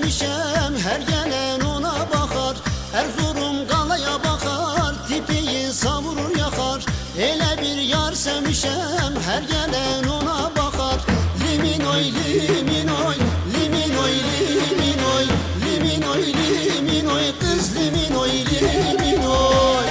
sevmişem, her gelen ona bakar. Erzurum galaya bakar, tipiyi savurur yakar. Ele bir yar sevmişem, her gelen ona bakar. Limin oy, limin oy, limin oy, limin oy, limin oy, limin oy, kız limin oy, limin oy.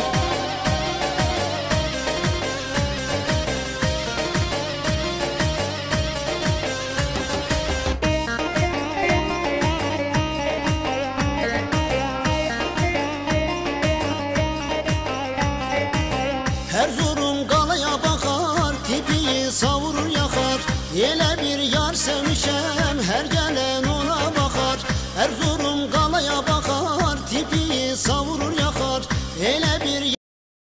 Erzurum galaya bakar, tipiyi savurur yakar. Ele bir yar sevmişem, her gelen ona bakar. Erzurum galaya bakar, tipiyi savurur yakar. Ele bir